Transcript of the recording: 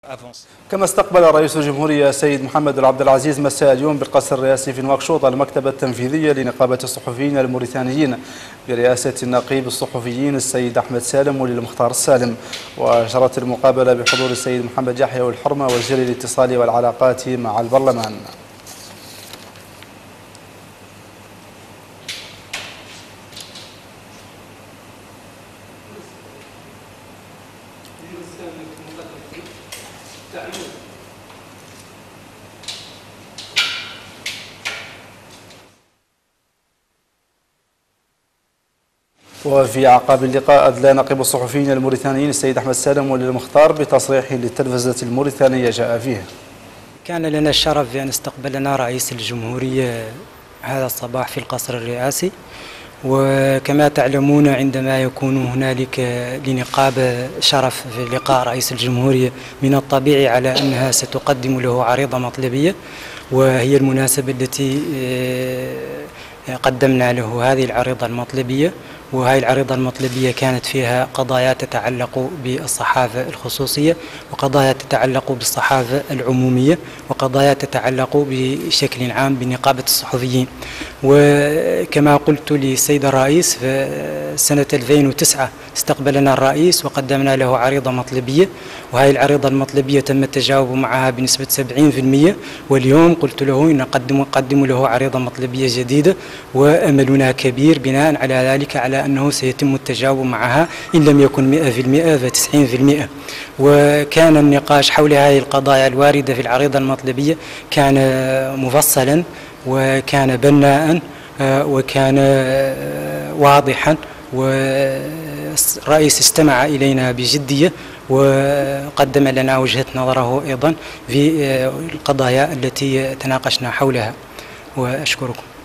كما استقبل رئيس الجمهورية السيد محمد عبد العزيز مساء اليوم بالقصر الرئاسي في نواكشوط المكتب التنفيذي لنقابة الصحفيين الموريتانيين برئاسة النقيب الصحفيين السيد أحمد سالم وللمختار السالم. وجرت المقابلة بحضور السيد محمد يحيى والحرمة وزير الاتصال والعلاقات مع البرلمان. وفي أعقاب اللقاء أدلى نقيب الصحفيين الموريتانيين السيد أحمد سالم وللمختار بتصريح للتلفزة الموريتانية جاء فيه: كان لنا الشرف بأن استقبلنا رئيس الجمهورية هذا الصباح في القصر الرئاسي، وكما تعلمون عندما يكون هنالك لنقابة شرف في لقاء رئيس الجمهورية من الطبيعي على أنها ستقدم له عريضة مطلبية، وهي المناسبة التي قدمنا له هذه العريضة المطلبية. وهذه العريضة المطلبية كانت فيها قضايا تتعلق بالصحافة الخصوصية، وقضايا تتعلق بالصحافة العمومية، وقضايا تتعلق بشكل عام بنقابة الصحفيين. وكما قلت للسيد الرئيس، في سنة 2009 استقبلنا الرئيس وقدمنا له عريضة مطلبية، وهذه العريضة المطلبية تم التجاوب معها بنسبة 70%. واليوم قلت له إن نقدم له عريضة مطلبية جديدة، وأملنا كبير بناء على ذلك على أنه سيتم التجاوب معها إن لم يكن 100% ف90%. وكان النقاش حول هذه القضايا الواردة في العريضة المطلبية كان مفصلا، وكان بناء، وكان واضحا، والرئيس استمع إلينا بجدية وقدم لنا وجهة نظره أيضا في القضايا التي تناقشنا حولها. وأشكركم.